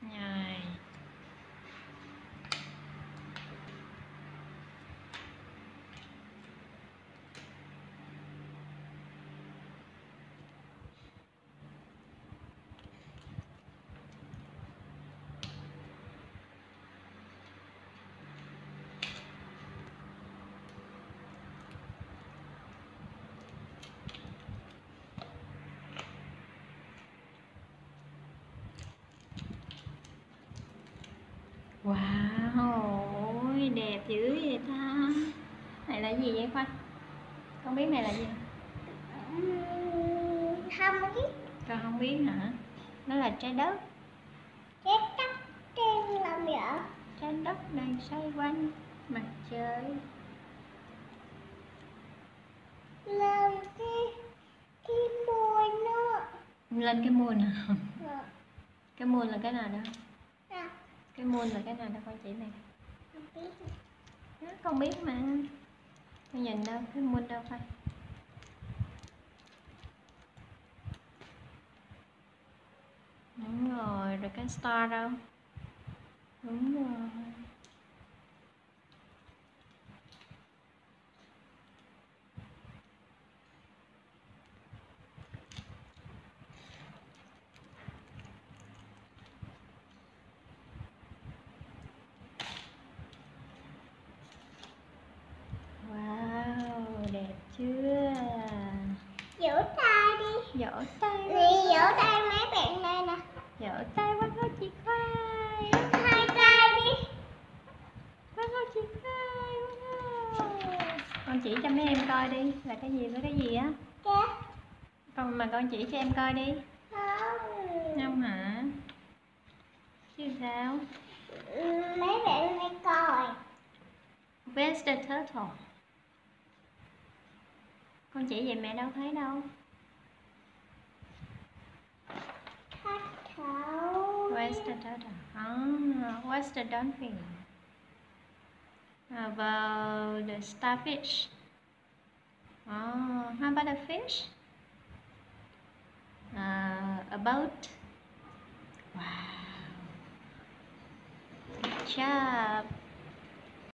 Rồi. Wow, ôi đẹp dữ vậy ta. Này là gì vậy Khoa? Con biết này là gì? Không biết. Con không biết hả? Nó là trái đất. Trái đất đang làm gì ạ? Trái đất đang xoay quanh mặt trời. Làm cái mùi nó. Lên cái moon hả? À. Cái moon là cái nào đó? À. Cái moon là cái nào đó con chỉ này? Không biết. Đó, con biết mà. Con nhìn đâu, cái moon đâu phải. Đúng rồi, rồi cái star đâu? Đúng rồi. Wow, đẹp chưa? Vỗ tay đi. Vỗ tay. Đi vỗ tay mấy bạn đây nè. Vỗ tay quá có chị Khoai. Hai tay đi. Quá có chị Khoai. Wow. Con chỉ cho mấy em coi đi, là cái gì với cái gì á? Dạ. Con chỉ cho em coi đi. Không. Không hả? Chứ sao? Mấy bạn này coi. Where's the turtle? Con chỉ vậy mẹ đâu thấy đâu. Where's the turtle? Where's the dolphin? How about the starfish? How about the fish? A boat? Wow. Good job.